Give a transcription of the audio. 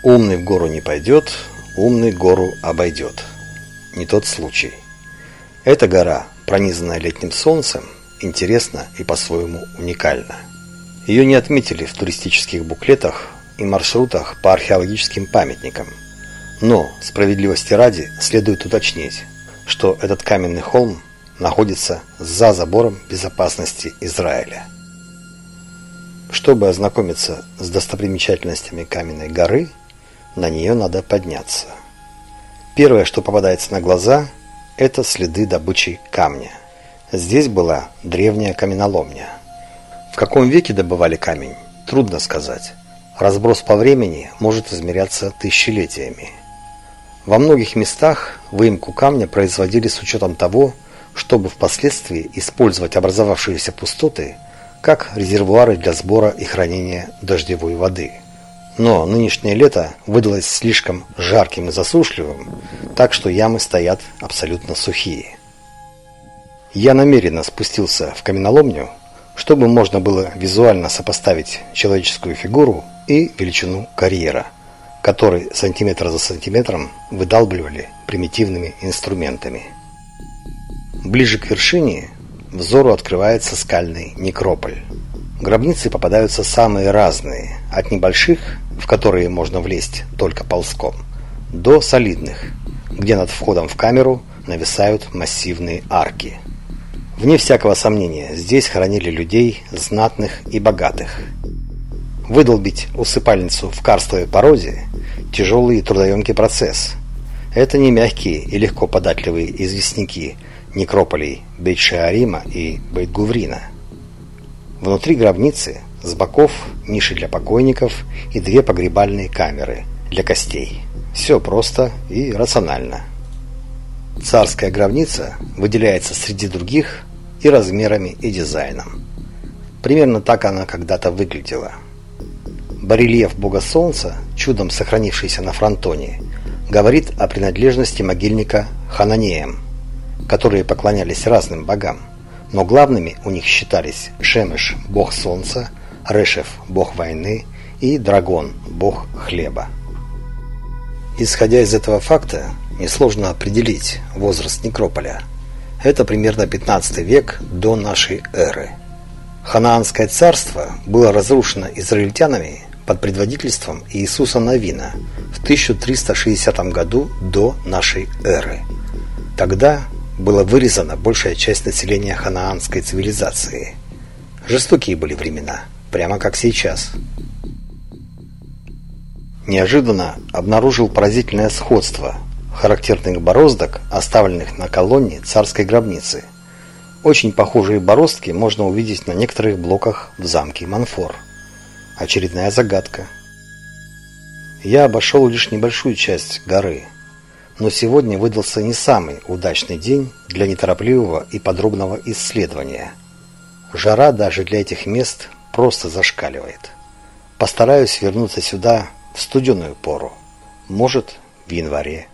Умный в гору не пойдет, умный гору обойдет. Не тот случай. Эта гора, пронизанная летним солнцем, интересна и по-своему уникальна. Ее не отметили в туристических буклетах и маршрутах по археологическим памятникам. Но, справедливости ради, следует уточнить, что этот каменный холм находится за забором безопасности Израиля. Чтобы ознакомиться с достопримечательностями каменной горы, на нее надо подняться. Первое, что попадается на глаза, это следы добычи камня. Здесь была древняя каменоломня. В каком веке добывали камень, трудно сказать. Разброс по времени может измеряться тысячелетиями. Во многих местах выемку камня производили с учетом того, чтобы впоследствии использовать образовавшиеся пустоты как резервуары для сбора и хранения дождевой воды. Но нынешнее лето выдалось слишком жарким и засушливым, так что ямы стоят абсолютно сухие. Я намеренно спустился в каменоломню, чтобы можно было визуально сопоставить человеческую фигуру и величину карьера, который сантиметр за сантиметром выдалбливали примитивными инструментами. Ближе к вершине взору открывается скальный некрополь. Гробницы попадаются самые разные, от небольших, в которые можно влезть только ползком, до солидных, где над входом в камеру нависают массивные арки. Вне всякого сомнения, здесь хоронили людей знатных и богатых. Выдолбить усыпальницу в карстовой породе – тяжелый и трудоемкий процесс. Это не мягкие и легко податливые известняки некрополей Бейт-Шеарима и Бейт-Гуврина. Внутри гробницы с боков ниши для покойников и две погребальные камеры для костей. Все просто и рационально. Царская гробница выделяется среди других и размерами, и дизайном. Примерно так она когда-то выглядела. Барельеф бога солнца, чудом сохранившийся на фронтоне, говорит о принадлежности могильника хананеям, которые поклонялись разным богам, но главными у них считались Шемеш – бог солнца, Решеф – бог войны и Драгон – бог хлеба. Исходя из этого факта, несложно определить возраст некрополя. Это примерно 15 век до нашей эры. Ханаанское царство было разрушено израильтянами под предводительством Иисуса Навина в 1360 году до нашей эры. Тогда была вырезана большая часть населения ханаанской цивилизации. Жестокие были времена, прямо как сейчас. Неожиданно обнаружил поразительное сходство характерных бороздок, оставленных на колонне царской гробницы. Очень похожие бороздки можно увидеть на некоторых блоках в замке Монфор. Очередная загадка. Я обошел лишь небольшую часть горы, но сегодня выдался не самый удачный день для неторопливого и подробного исследования. Жара даже для этих мест просто зашкаливает. Постараюсь вернуться сюда в студеную пору, может, в январе.